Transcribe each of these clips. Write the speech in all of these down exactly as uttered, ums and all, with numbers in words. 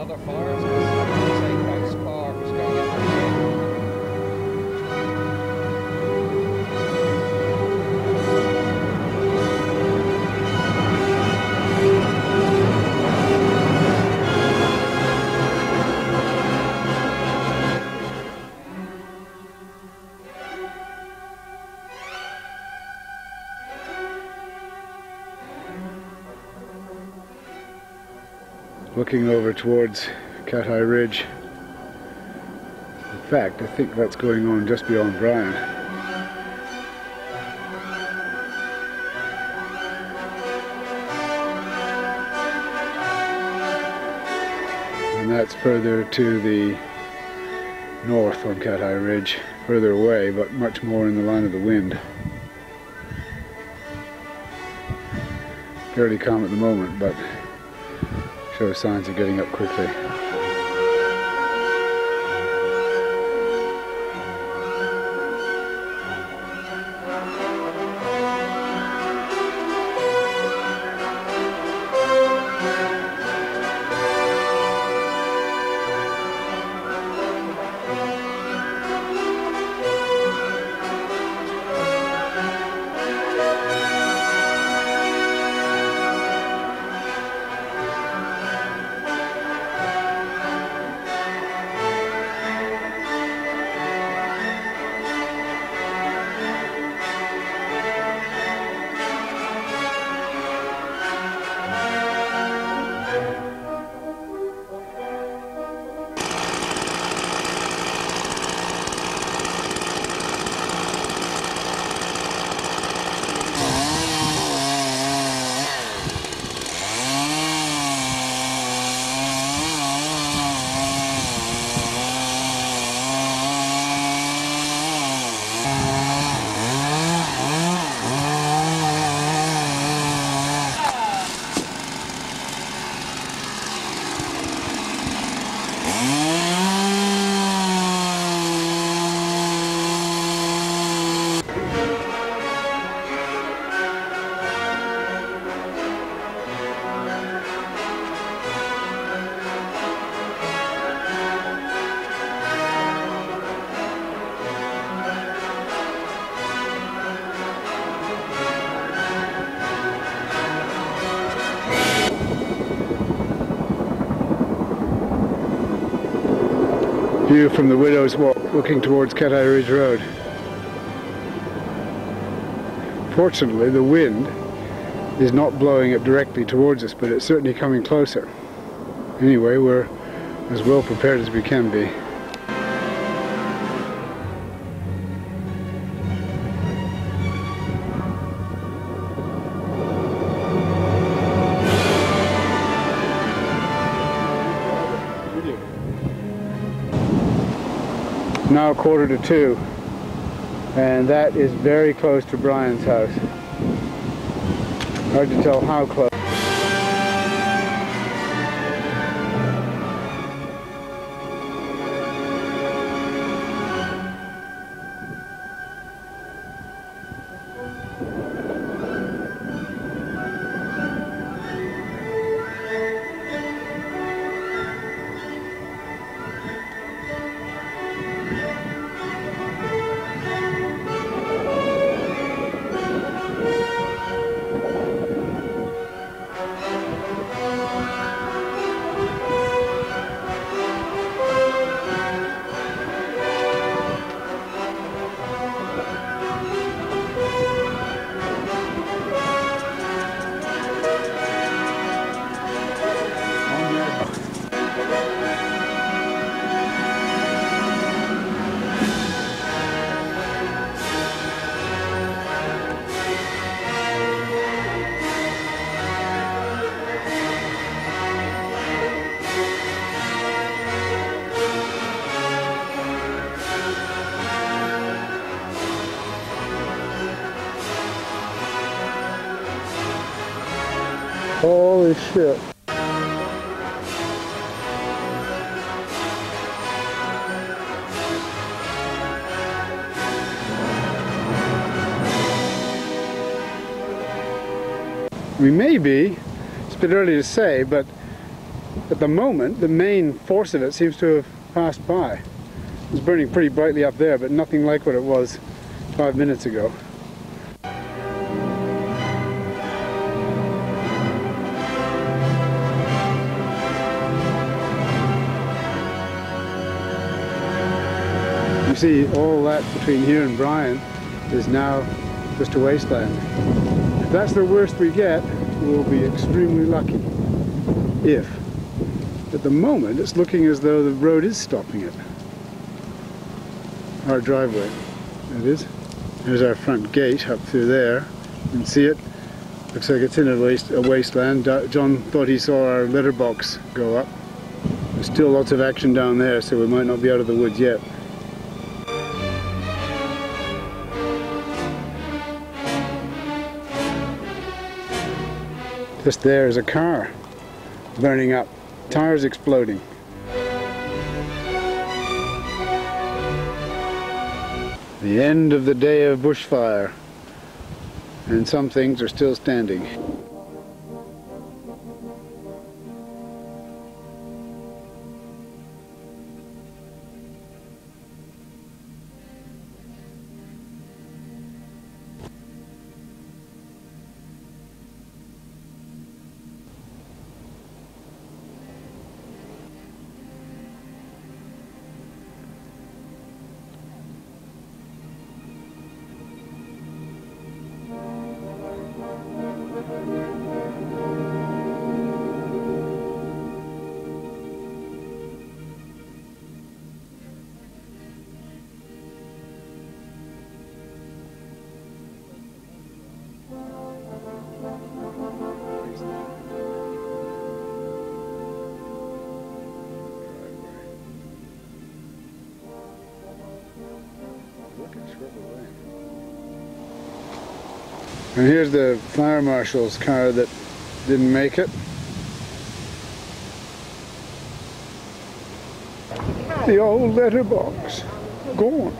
other fires because the same house fire was going in there. Looking over towards Cat Eye Ridge. In fact, I think that's going on just beyond Bryan. And that's further to the north on Cat Eye Ridge, further away, but much more in the line of the wind. Fairly calm at the moment, but show signs of getting up quickly. View from the Widow's Walk looking towards Cat Eye Ridge Road. Fortunately, the wind is not blowing it directly towards us, but it's certainly coming closer. Anyway, we're as well prepared as we can be. Now quarter to two, and that is very close to Bryan's house. Hard to tell how close. Holy shit. We may be, it's a bit early to say, but At the moment, the main force of it seems to have passed by. It was burning pretty brightly up there, but nothing like what it was five minutes ago. You see, all that between here and Bryan is now just a wasteland. If that's the worst we get, we'll be extremely lucky. If. At the moment, it's looking as though the road is stopping it. Our driveway, it is. There's our front gate up through there. You can see it. Looks like it's in a, waste, a wasteland. John thought he saw our letterbox go up. There's still lots of action down there, so we might not be out of the woods yet. Just there is a car burning up. Tires exploding. The end of the day of bushfire, and some things are still standing. And here's the fire marshal's car that didn't make it. The old letterbox, gone.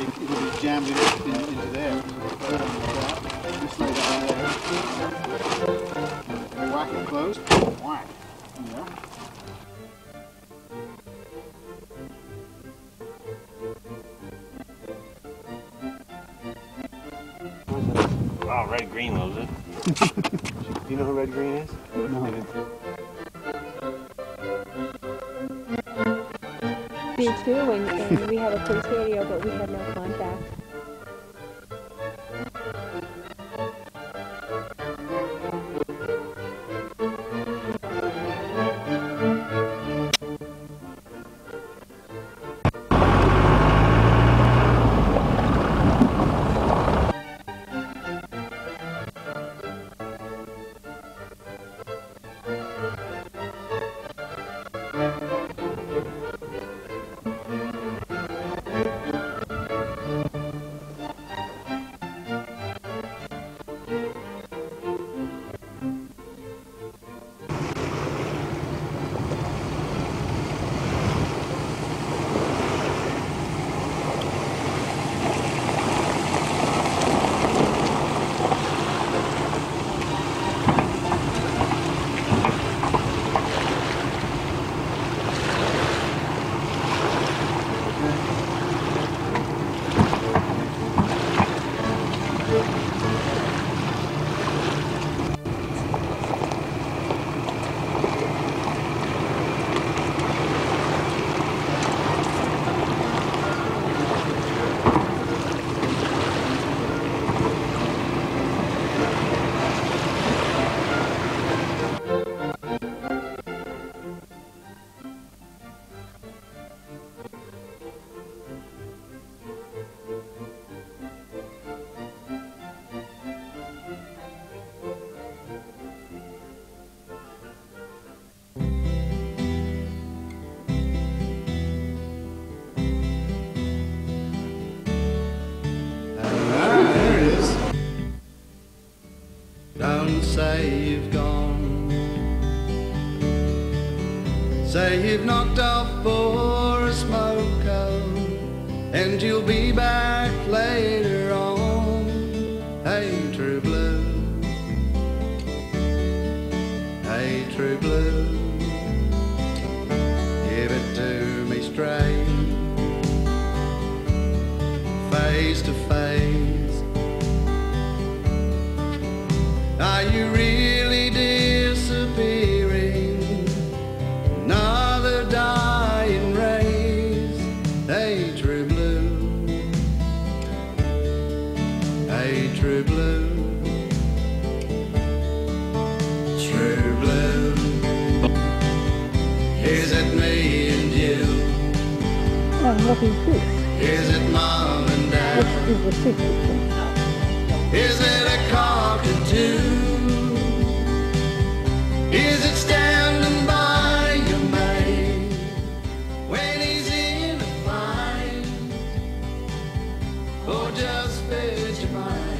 be, it'll be jammed in, in, into there. Just lay that there. Whack it closed. Whack. Yeah. Oh, red green loves it. Do you know who red green is? No. Me too, and, and we had a police radio, but we had no contact. Don't say you've gone. Say you've knocked off for a smoke out, and you'll be back later on. Hey, true blue. Hey, true blue. Give it to me straight, face to face. Are you really disappearing? Another dying race. Hey, true blue. Hey, true blue. True blue. Is it me and you? Oh, what is this? Is it mom and dad? What is the secret? Is it a cockatoo? Is it standing by your mate when he's in a fight, or just spit your mind?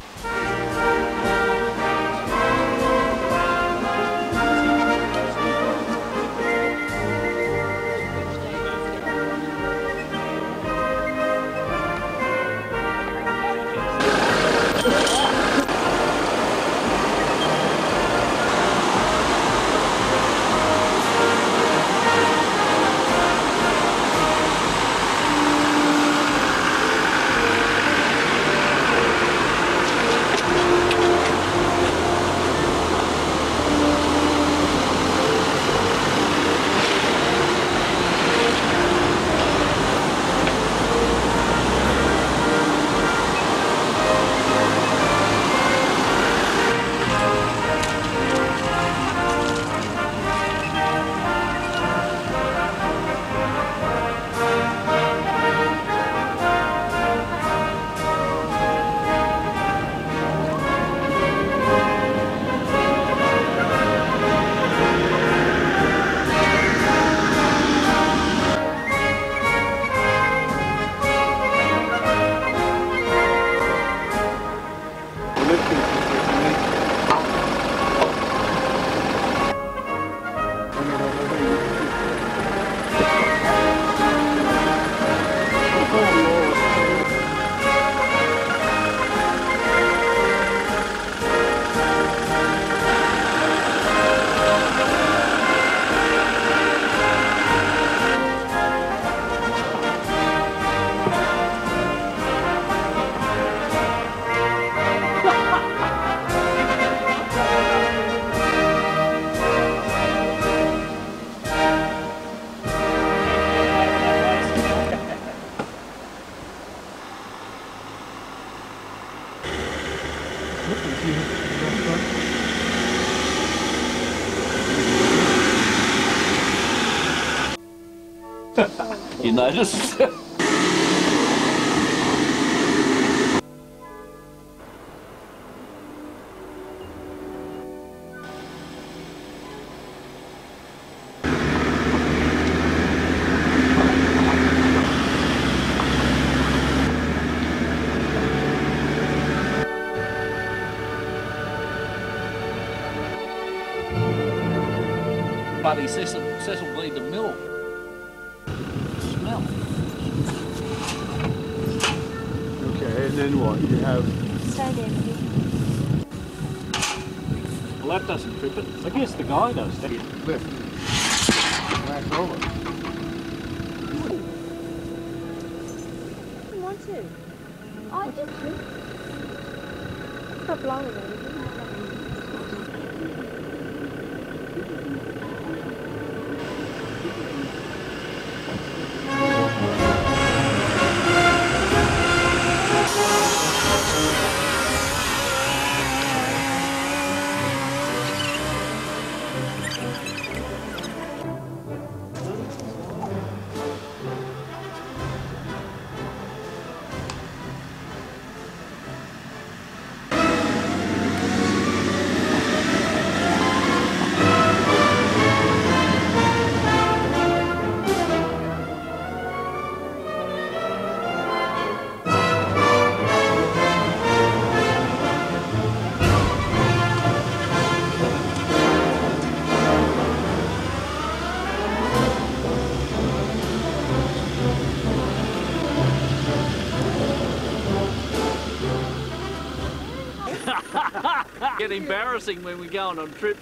You noticed? Buddy Cecil, Cecil bleed the mill. Smell. Okay, and then what? You have Stayed empty. Well, that doesn't trip it. I guess the guy does. That. lift. Back over. I want to. I did too. Stop blowing it. Get embarrassing when we're going on trip.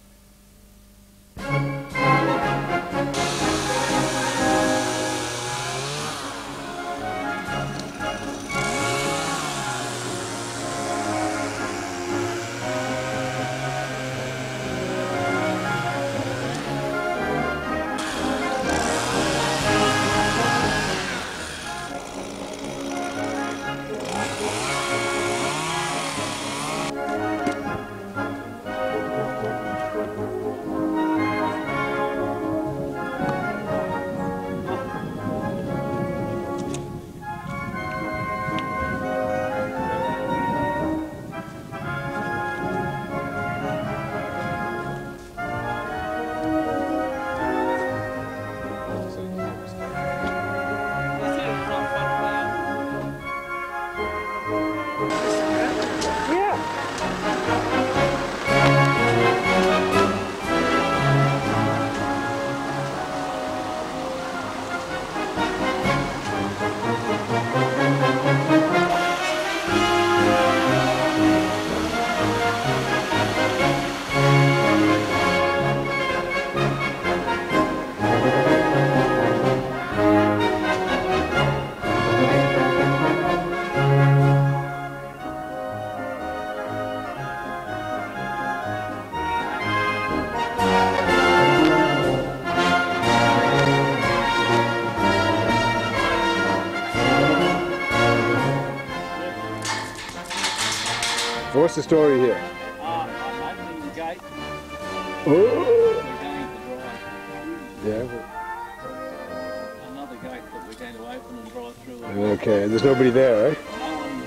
What's the story here? Uh, I'm opening the gate. Oh! We're going to drive. Yeah. Another gate that we're going to open and drive through. Okay, and there's nobody there, eh? No one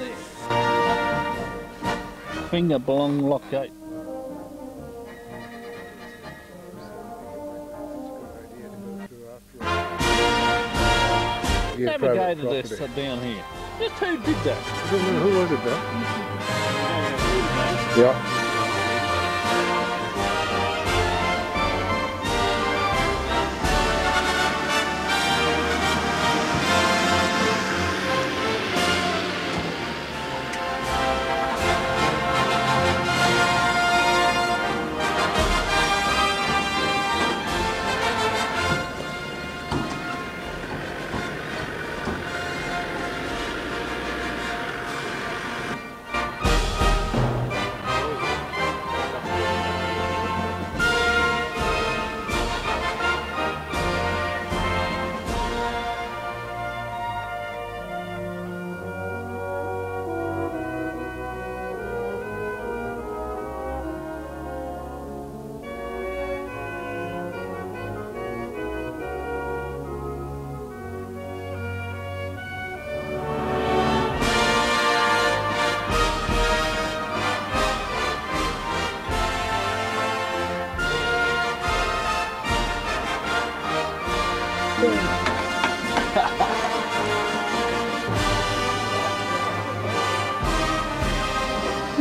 there. Finger belong lock gate. Navigated this uh, down here. Just who did that? I don't know, who was it though? Yeah.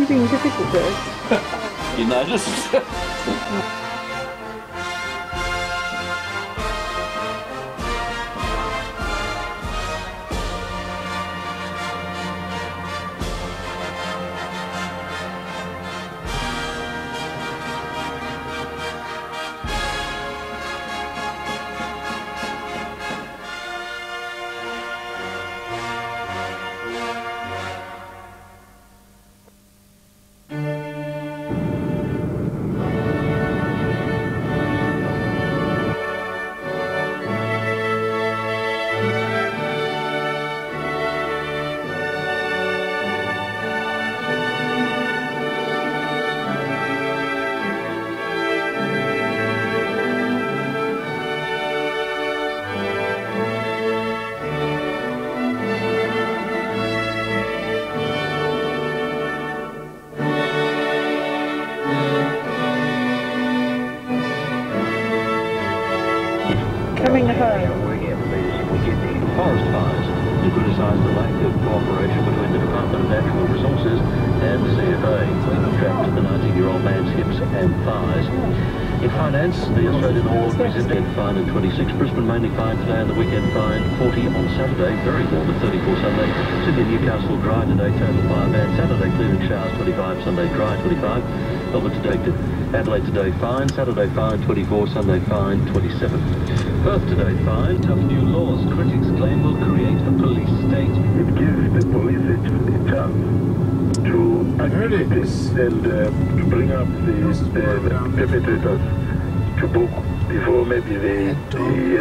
you're being difficult, though. You noticed? Coming home. Forest fires to criticise the lack of cooperation between the Department of Natural Resources and the C F A, trapped the nineteen-year-old man's hips and thighs. In finance, the Australian Award presented fine at twenty-six, Brisbane mainly fine today and the weekend fine forty on Saturday, very warm at thirty-four Sunday. Sydney, Newcastle dry today, total five, and Saturday clearing showers twenty-five, Sunday dry twenty-five. Melbourne today, Adelaide today fine, Saturday fine twenty-four, Sunday fine twenty-seven. Perth today fine. Tough new laws, critics claim, will create a police state. It gives the police a chance to activate and uh, to bring up the, the, the perpetrators to book before maybe they... they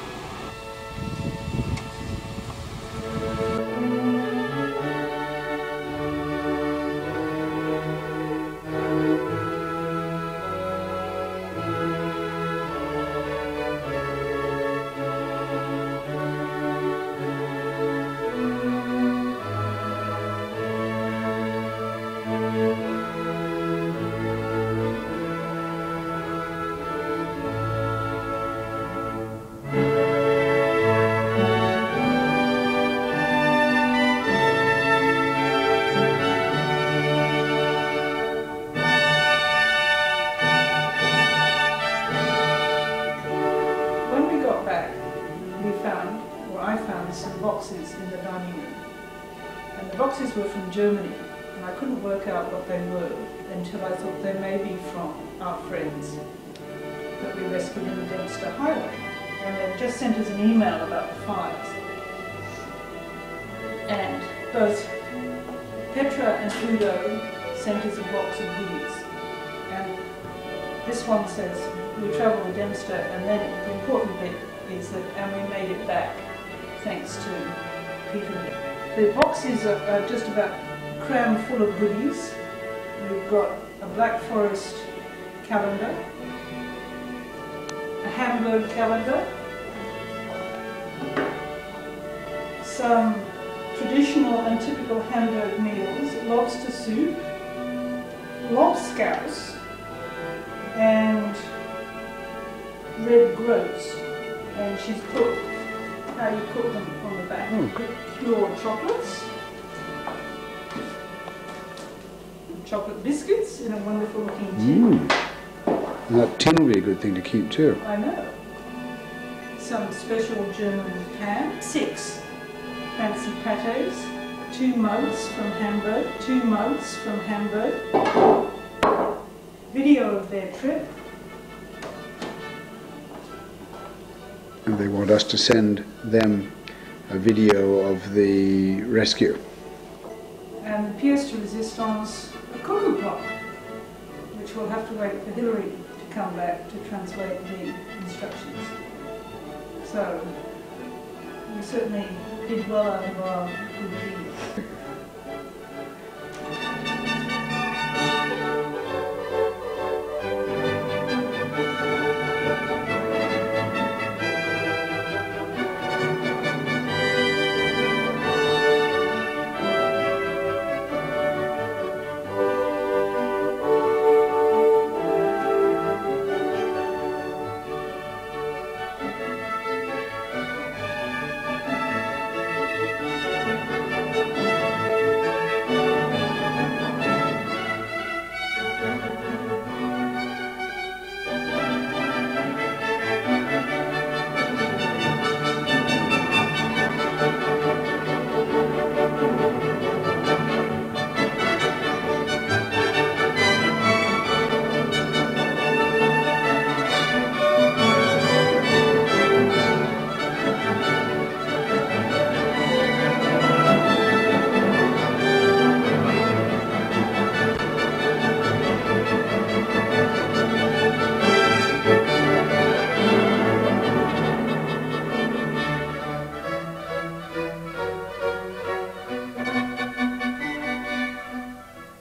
we found, or I found, some boxes in the dining room. And the boxes were from Germany, and I couldn't work out what they were until I thought they may be from our friends that we rescued in the Dempster Highway. And they just sent us an email about the fires. And both Petra and Udo sent us a box of goodies. And this one says, we travelled to Dempster, and then the important bit is that, and we made it back, thanks to Peter. The boxes are, are just about crammed full of goodies. We've got a Black Forest calendar, a Hamburg calendar, some traditional and typical Hamburg meals, lobster soup, lobscouse, and red groats. And she's put how you cook them on the back. Mm. Pure chocolates, chocolate biscuits in a wonderful looking tin. Mm. And that tin will be a good thing to keep too. I know. Some special German ham, six fancy pates, two mugs from Hamburg, two mugs from Hamburg, video of their trip. And they want us to send them a video of the rescue. And the pièce de résistance, a cuckoo clock, which we'll have to wait for Hillary to come back to translate the instructions. So we certainly did well out of our good deed.